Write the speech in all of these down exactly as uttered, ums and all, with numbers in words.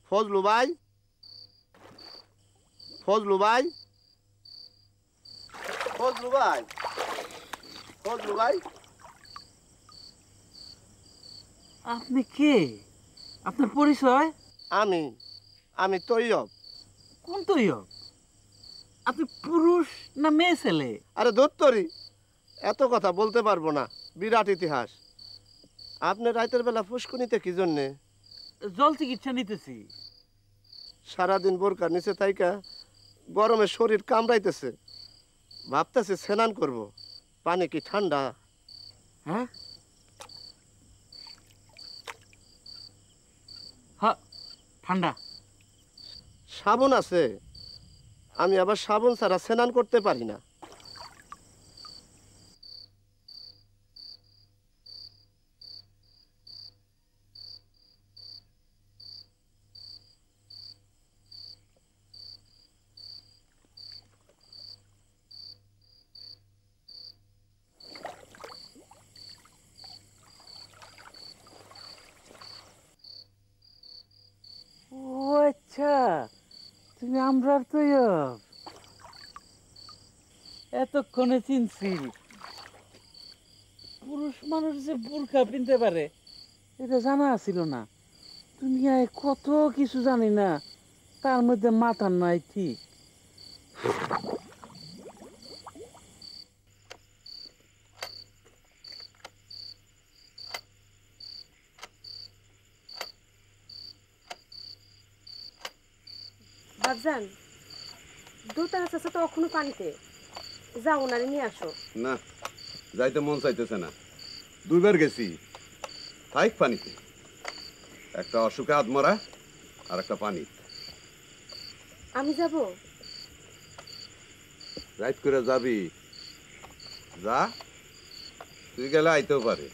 ফজলু ভাই, ফজলু ভাই, ফজলু ভাই, ফজলু ভাই। আপনি কে? আপনার পরিচয়? আমি আমি তৈয়ব। কোন তৈয়ব? আপনি পুরুষ না মেয়ে ছেলে? আরে দত্তরি, এত কথা বলতে পারবো না, বিরাট ইতিহাস। আপনি রাতের বেলা ফুসকুনিতে কি জন্যে? জল চিকিৎসা নিতেছি। সারাদিন বোরকার নিচে থাইকা গরমে শরীর কামড়াইতেছে, ভাবতেছে স্নান করব। পানি কি ঠান্ডা? হ্যাঁ হ্যাঁ ঠান্ডা। সাবুন আছে? আমি আবার সাবুন ছাড়া স্নান করতে পারি না। ও আচ্ছা, তুমি আমরার তৈয়ব। এতক্ষণে চিনছি। পুরুষ মানুষ যে বোরকা পিনতে পারে এটা জানা ছিল না। দুনিয়ায় কত কিছু জানি না, তার মধ্যে মাথা নাই ঠিক। বাবজান, দোতারা চাচা তো এখনো পানিতে, যাও ওনারে নিয়ে আসো। না, যাইতে মন চাইতেছে না। দুইবার গেছি, থাইক পানিতে। একটা অসুখে আদমরা আর একটা পানি। আমি যাব? রাইট করে যাবি? যা, তুই গেলে আইতেও পারে।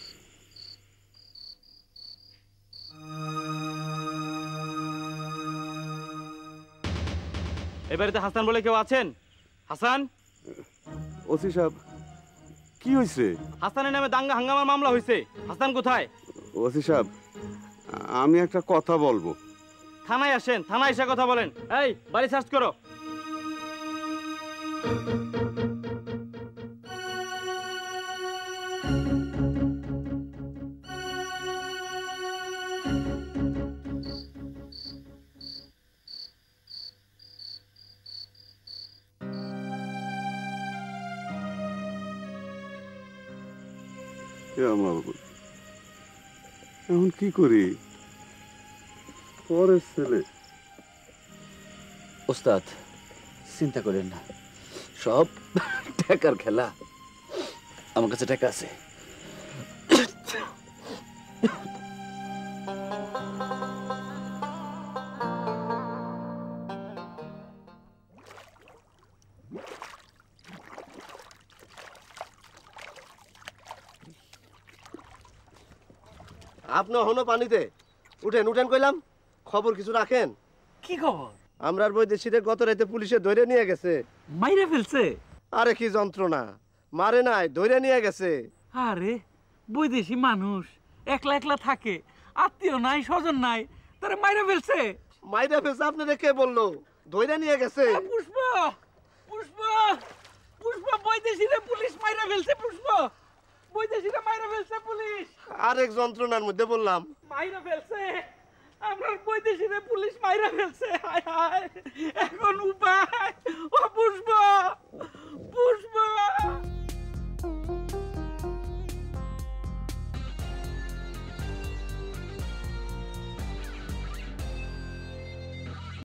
এই বাড়িতে হাসান বলে কেউ আছেন? হাসান? ওসি সাহেব, কি হয়েছে? হাসানের নামে দাঙ্গা হাঙ্গামার মামলা হয়েছে। হাসান কোথায়? ওসি সাহেব, আমি একটা কথা বলবো। থানায় আসেন, থানায় এসে কথা বলেন। এই বাড়ি সার্চ করো। এখন কি করি? পরের ছেলে। ওস্তাদ, চিন্তা করেন না, সব টাকার খেলা। আমার কাছে টাকা আছে। আপনি হনো পানিতে? উঠেন উঠেন কইলাম। খবর কিছু রাখেন? কি খবর? আমরার বৈদেশিরে গত রাতে পুলিশে ধরে নিয়ে গেছে। মাইরে ফেলছে? আরে কি যন্ত্রণা! মারে নাই, ধরে নিয়ে গেছে। আরে বৈদেশি মানুষ একলা একলা থাকে, আত্মীয় নাই, স্বজন নাই, তারা মাইরে ফেলছে। মাইরা ফেলছে আপনারা কে বললো? ধরে নিয়ে গেছে। পুষ্প, পুষ্প, পুষ্প, বৈদেশিরে পুলিশ মাইরা ফেলছে। পুষ্প, বৈদেশিরে মাইরা ফেলছে পুলিশ। আরেক যন্ত্রণার মধ্যে বললাম। মাইরা ফেলছে, আমরা বৈদেশিরে পুলিশ মাইরা ফেলছে। হায় হায়, এখন